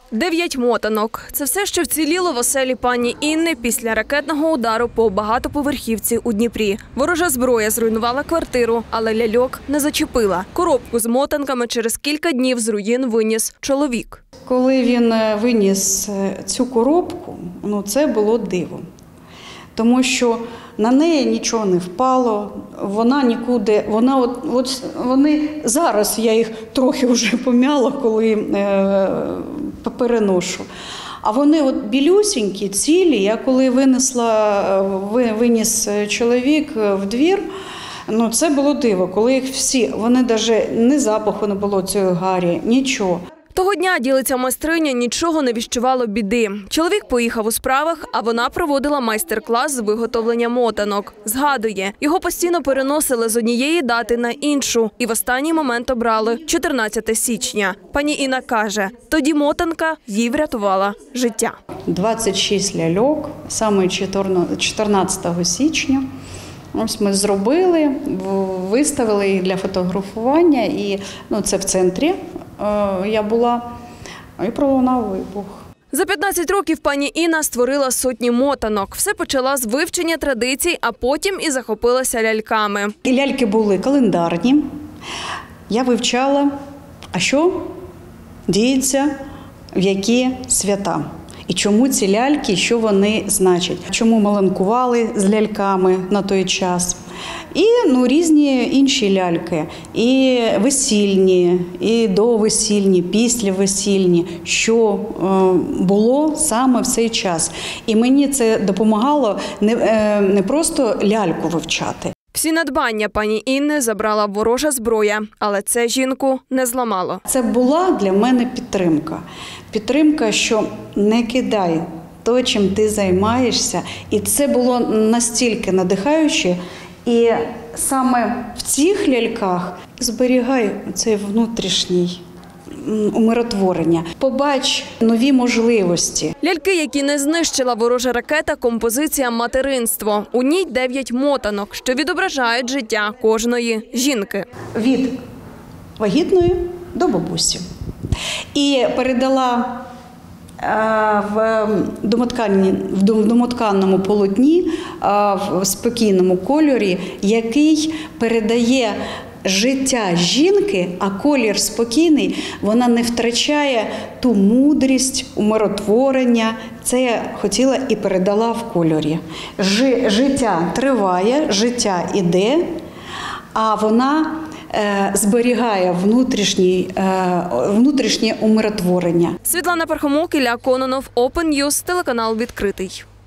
9 мотанок – це все, що вціліло в оселі пані Інни після ракетного удару по багатоповерхівці у Дніпрі. Ворожа зброя зруйнувала квартиру, але ляльок не зачепила. Коробку з мотанками через кілька днів з руїн виніс чоловік. Коли він виніс цю коробку, це було дивом. Тому що на неї нічого не впало, вона нікуди, вони зараз, я їх трохи вже пом'яла, коли переношу. А вони білюсінькі, цілі. Я коли виніс чоловік в двір, це було диво, коли їх всі, вони навіть ні запаху не було цієї гарі, нічого. Того дня, ділиться майстриня, нічого не віщувало біди. Чоловік поїхав у справах, а вона проводила майстер-клас з виготовлення мотанок. Згадує, його постійно переносили з однієї дати на іншу і в останній момент обрали 14 січня. Пані Інна каже, тоді мотанка їй врятувала життя. 26 ляльок, саме 14 січня. Ось ми зробили, виставили їх для фотографування, і це в центрі я була, і пролунав вибух. За 15 років пані Інна створила сотні мотанок. Все почала з вивчення традицій, а потім і захопилася ляльками. І ляльки були календарні. Я вивчала, а що діється, в які свята. І чому ці ляльки, що вони значать. Чому маланкували з ляльками на той час. І різні інші ляльки. І весільні, і довесільні, післявесільні. Що було саме в цей час. І мені це допомагало не просто ляльку вивчати. Всі надбання пані Інни забрала ворожа зброя, але це жінку не зламало. Це була для мене підтримка. Підтримка, що не кидай то, чим ти займаєшся. І це було настільки надихаюче. І саме в цих ляльках зберігай цей внутрішній умиротворення. Побач нові можливості. Ляльки, які не знищила ворожа ракета, композиція «Материнство». У ній 9 мотанок, що відображають життя кожної жінки. Від вагітної до бабусі. І передала в домотканному полотні, в спокійному кольорі, який передає життя жінки, а колір спокійний, вона не втрачає ту мудрість, умиротворення. Це я хотіла і передала в кольорі. Життя триває, життя іде, а вона зберігає внутрішнє умиротворення. Світлана Пархомок, Ілля Кононов, Open News, телеканал «Відкритий».